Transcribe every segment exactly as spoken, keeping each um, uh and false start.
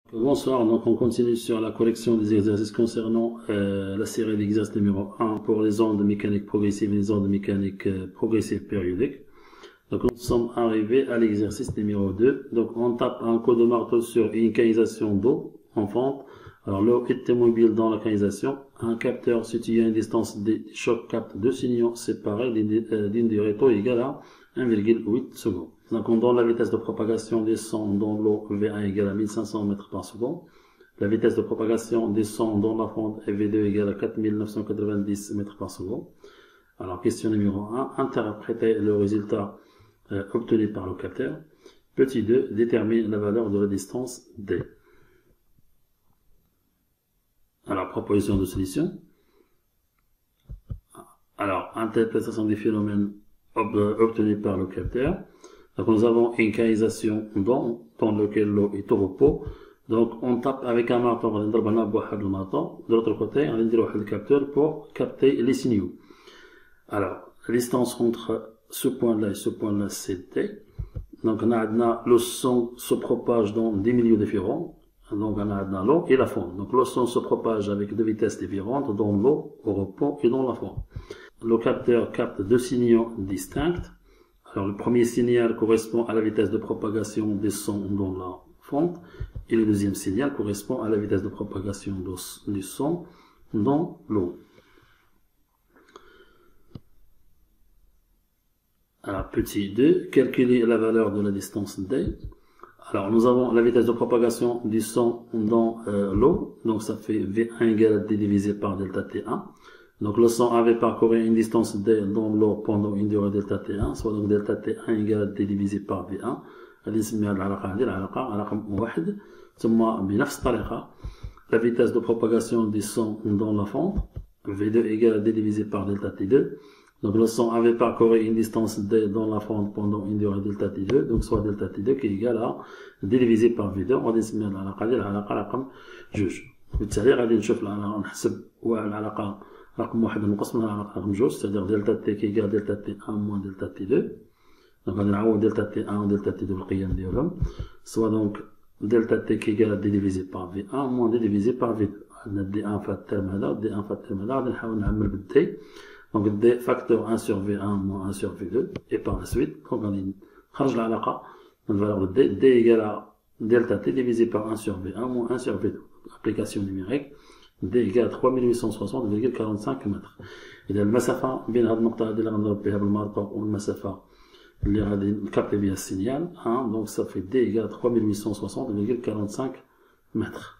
Bonsoir, donc on continue sur la collection des exercices concernant euh, la série d'exercices numéro un pour les ondes mécaniques progressives et les ondes mécaniques euh, progressives périodiques. Donc nous sommes arrivés à l'exercice numéro deux. Donc on tape un coup de marteau sur une canalisation d'eau en fente. Alors l'eau est immobile dans la canalisation. Un capteur situé à une distance des chocs capte deux signaux séparés d'une durée taux égale à un virgule huit secondes. Donc on donne la vitesse de propagation des sons dans l'eau V un égale à mille cinq cents mètres par seconde. La vitesse de propagation des sons dans la fente est V deux égale à quatre mille neuf cent quatre-vingt-dix mètres par seconde. Alors question numéro un, interprétez le résultat euh, obtenu par le capteur. Petit deux, détermine la valeur de la distance D. Alors proposition de solution. Alors interprétation des phénomènes obtenus par le capteur. Donc nous avons une canalisation dans, dans laquelle l'eau est au repos. Donc on tape avec un marteau, on va de l'autre côté, on va dire le capteur pour capter les signaux. Alors la distance entre ce point-là et ce point-là, c'est T. Donc on a le son se propage dans des milieux différents. Donc on a l'eau et la fonte. Donc le son se propage avec deux vitesses différentes dans l'eau, au repos et dans la fonte. Le capteur capte deux signaux distincts. Alors, le premier signal correspond à la vitesse de propagation des sons dans la fonte et le deuxième signal correspond à la vitesse de propagation du son dans l'eau. Alors, petit deux, calculer la valeur de la distance D. Alors, nous avons la vitesse de propagation du son dans euh, l'eau, donc ça fait V un égale à D divisé par delta T un. Donc le son avait parcouru une distance D dans l'eau pendant une durée delta T un, soit donc delta T un égale à D divisé par V un. هذه نسميها العلاقة هذه العلاقة رقم واحد. ثم بنفس الطريقة la vitesse de propagation du son dans la fente V deux égale à D divisé par delta T deux. Donc le son avait parcouru une distance D dans la fente pendant une durée delta T deux, donc soit delta T deux qui est égal à D divisé par V deux. وهذه نسميها العلاقة هذه العلاقة رقم جوج. وبالتالي غادي نشوف نحسب العلاقة رقم واحد نقص منها رقم جوج، c'est-à-dire delta T qui égale delta T un moins delta T deux. Donc غادي نعوض delta T un و delta T deux بالقيم ديالهم، soit donc delta T qui égale à D divisé par V un moins D divisé par V deux. عندنا D un في الترم هذا و D un في الترم هذا، غادي نحاول نعمل بال D. Donc D facteur un sur V un moins un sur V deux et par la suite donc غادي نخرج العلاقة من valeur de D. D égale à delta T divisé par un sur V un moins un sur V deux. Application numérique. D égale à trois mille huit cent soixante virgule quarante-cinq متر. إذا المسافة بين هذه النقطة هذه اللي غنضرب بها بالمارطة والمسافة اللي غادي نكابتي بها السينيال، donc ça fait D égale à trois mille huit cent soixante virgule quarante-cinq mètres.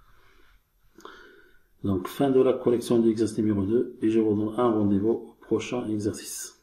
Donc fin de la collection de l'exercice numéro deux et je vous donne un rendez-vous au prochain exercice.